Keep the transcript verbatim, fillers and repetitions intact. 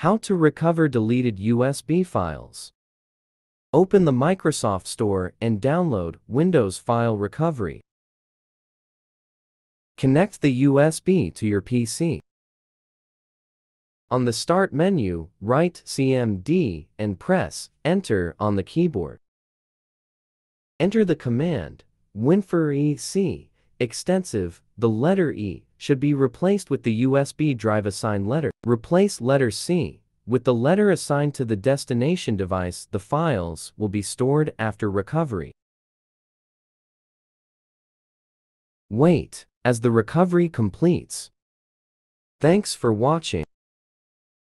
How to recover deleted U S B files. Open the Microsoft Store and download Windows File Recovery. Connect the U S B to your P C. On the Start menu, write C M D and press Enter on the keyboard. Enter the command WinForEC extensive. The letter E should be replaced with the U S B drive assigned letter. Replace letter C with the letter assigned to the destination device. The files will be stored after recovery. Wait as the recovery completes. Thanks for watching.